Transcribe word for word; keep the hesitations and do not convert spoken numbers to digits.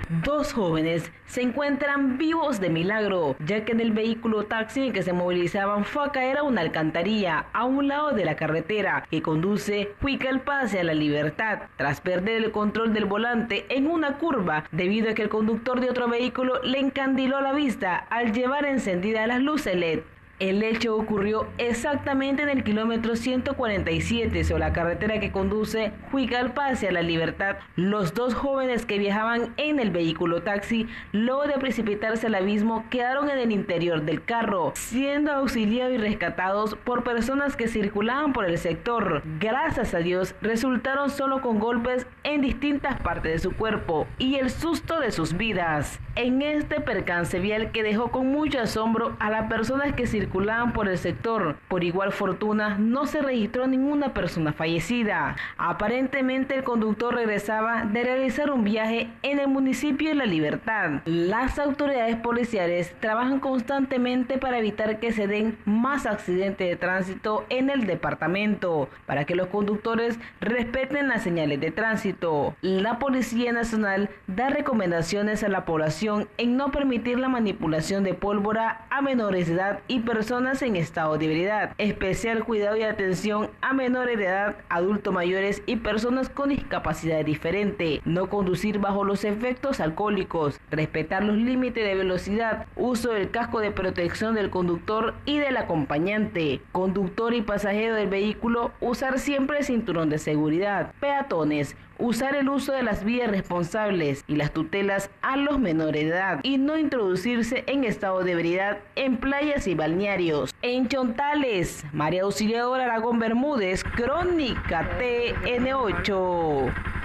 Dos jóvenes se encuentran vivos de milagro, ya que en el vehículo taxi en que se movilizaban fue a caer a una alcantarilla a un lado de la carretera que conduce Juicalpa hacia La Libertad, tras perder el control del volante en una curva, debido a que el conductor de otro vehículo le encandiló la vista al llevar encendidas las luces L E D. El hecho ocurrió exactamente en el kilómetro ciento cuarenta y siete sobre la carretera que conduce Juicalpa hacia La Libertad. Los dos jóvenes que viajaban en el vehículo taxi, luego de precipitarse al abismo, quedaron en el interior del carro, siendo auxiliados y rescatados por personas que circulaban por el sector. Gracias a Dios, resultaron solo con golpes en distintas partes de su cuerpo y el susto de sus vidas. En este percance vial que dejó con mucho asombro a las personas que circulaban circulaban por el sector. Por igual fortuna, no se registró ninguna persona fallecida. Aparentemente, el conductor regresaba de realizar un viaje en el municipio de La Libertad. Las autoridades policiales trabajan constantemente para evitar que se den más accidentes de tránsito en el departamento, para que los conductores respeten las señales de tránsito. La Policía Nacional da recomendaciones a la población en no permitir la manipulación de pólvora a menores de edad y personas personas en estado de ebriedad. Especial cuidado y atención a menores de edad, adultos mayores y personas con discapacidad diferente. No conducir bajo los efectos alcohólicos. Respetar los límites de velocidad. Uso del casco de protección del conductor y del acompañante. Conductor y pasajero del vehículo, usar siempre el cinturón de seguridad. Peatones, usar el uso de las vías responsables y las tutelas a los menores de edad y no introducirse en estado de ebriedad en playas y balnearios. En Chontales, María Auxiliadora Aragón Bermúdez, Crónica T N ocho.